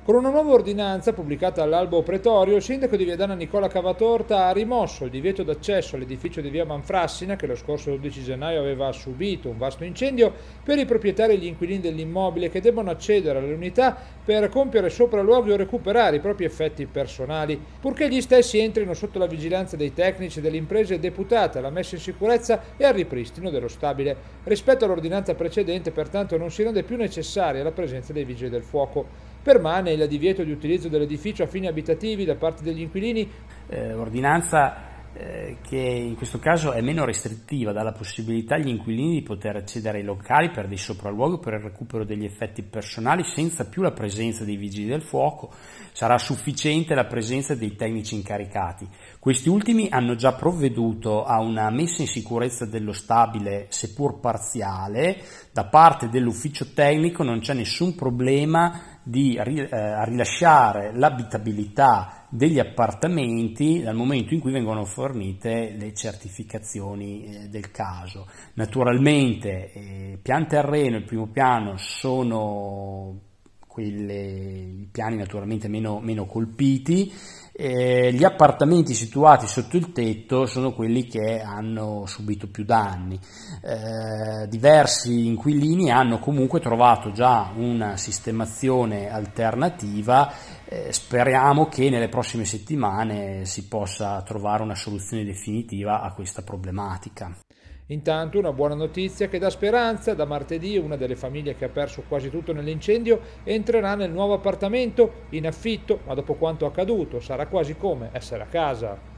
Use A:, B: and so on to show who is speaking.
A: Con una nuova ordinanza pubblicata all'albo pretorio, il sindaco di Viadana Nicola Cavatorta ha rimosso il divieto d'accesso all'edificio di via Manfrassina, che lo scorso 12 gennaio aveva subito un vasto incendio, per i proprietari e gli inquilini dell'immobile che debbano accedere alle unità per compiere sopralluoghi o recuperare i propri effetti personali, purché gli stessi entrino sotto la vigilanza dei tecnici e delle imprese deputate alla messa in sicurezza e al ripristino dello stabile. Rispetto all'ordinanza precedente, pertanto, non si rende più necessaria la presenza dei vigili del fuoco. Permane il divieto di utilizzo dell'edificio a fini abitativi da parte degli inquilini.
B: Ordinanza che in questo caso è meno restrittiva, dà la possibilità agli inquilini di poter accedere ai locali per dei sopralluoghi o per il recupero degli effetti personali senza più la presenza dei vigili del fuoco. Sarà sufficiente la presenza dei tecnici incaricati. Questi ultimi hanno già provveduto a una messa in sicurezza dello stabile, seppur parziale. Da parte dell'ufficio tecnico non c'è nessun problema a rilasciare l'abitabilità degli appartamenti dal momento in cui vengono fornite le certificazioni del caso. Naturalmente pian terreno e il primo piano sono i piani naturalmente meno colpiti. Gli appartamenti situati sotto il tetto sono quelli che hanno subito più danni. Diversi inquilini hanno comunque trovato già una sistemazione alternativa. Speriamo che nelle prossime settimane si possa trovare una soluzione definitiva a questa problematica.
A: Intanto una buona notizia che dà speranza: da martedì una delle famiglie che ha perso quasi tutto nell'incendio entrerà nel nuovo appartamento in affitto, ma dopo quanto accaduto sarà quasi come essere a casa.